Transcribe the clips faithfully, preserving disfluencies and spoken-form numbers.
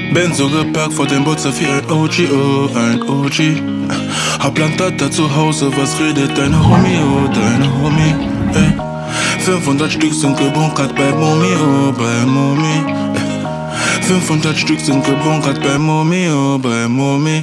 Bin so gepackt vor dem Butzer wie ein O G, oh, ein O G. Hab Landata zu Hause, was redet dein Homie, oh, dein Homie, ey. fünfhundert Stück sind gebunkert bei Momi, oh, bei Momi. fünfhundert Stück sind gebunkert bei Momi, oh, bei Momi.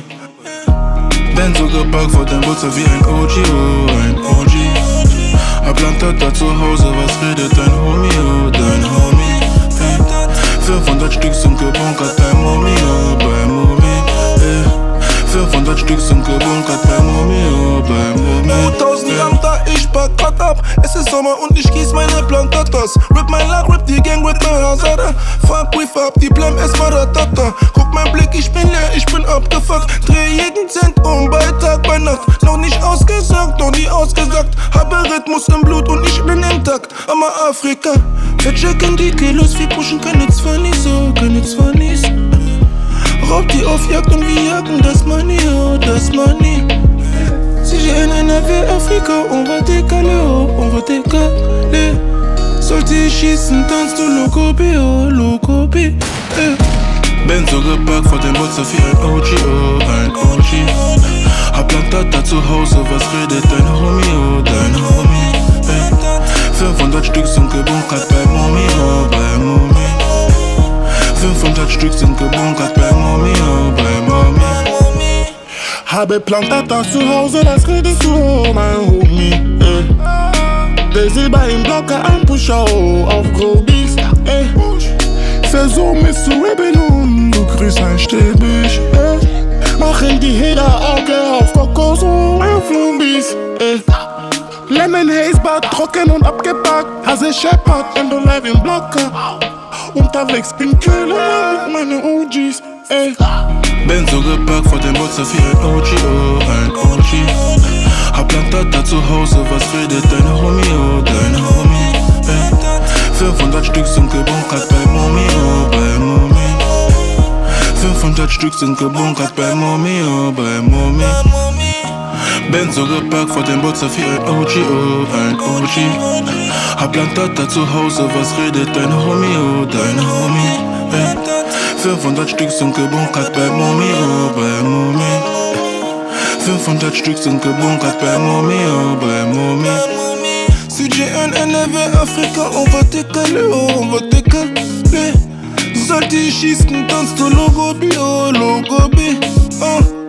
Bin so gepackt vor dem Butzer wie ein O G, oh, ein O G. Hab Landata zu Hause, was redet dein Homie, oh, dein Homie, ey. fünfhundert Stück sind gebunkert bei Momi, oh, bei Momi, ey. fünfhundert Stück sind gebunkert bei Momi, oh, bei Momi. tausend Gramm da, ich pack grad ab. Es ist Sommer und ich gieß meine Plantatas. Rip mein Lack, rip die Gang, rip mein Hazada. Fuck with ab, die bleiben erstmal ratata. Guck mein Blick, ich bin leer, ich bin abgefuckt. Dreh jeden Cent um, bei Tag, bei Nacht. Noch nicht ausgesagt, noch nie ausgesagt. Habe Rhythmus im Blut und ich bin intakt. Aber Afrika, wir checken die Kilos, wir pushen keine Zwannis, oh, keine Zwannis. Raub die auf Jagd und wir jagen das Money, oh, das Money. Si j'ai un N V Afrika, on va décaler, oh, on va décaler. Sollte ich schießen, tanzt du Logobi, oh, Logobi, eh. Bin so gepackt vor dem Butzer wie ein O G, oh, ein O G. Hab Landata zu Hause, was redet dein Homie, oh, dein Homie, ey. fünfhundert Stück sind gebunkert bei Momi, oh, bei Momi. fünfhundert Stück sind gebunkert bei Momi, oh, bei Momi. Habe Plantata zu Hause, das redest du, oh, mein Homie, ey. Der Silber im Blocker, ein Pusher, oh, auf Grobis, ey. Versuch mich zu rappen und du kriegst ein Stäbig, ey. Machen die Hater Auge auf Kokos und auf Lubis, ey. Lemon Haze Bad, trocken und abgepackt. Hase Shepard, Endo live im Blocker. Unterwegs bin Köhler mit meine O Gs, ey. Bin so gepackt vor dem Butzer wie ein O G, oh, ein O G. Hab Landata zu Hause, was redet dein Homie, oh, dein Homie, ey. fünfhundert Stück sind gebunkert bei Momi, oh, bei Momi. fünfhundert Stück sind gebunkert bei Momi, oh, bei Momi. Bin so gepackt vor dem Butzer wie ein O G, oh, ein O G. Hab Landata zu Hause, was redet dein Homie, oh, dein Homie, ey. fünfhundert Stück sind gebunkert bei Momi, oh, bei Momi. fünfhundert Stück sind gebunkert bei Momi, oh, bei Momi. Si j'ai un N V Afrika, on va décaler, oh, on va décaler. Sollte ich schießen, tanzt du Logobi, oh, Logobi, oh.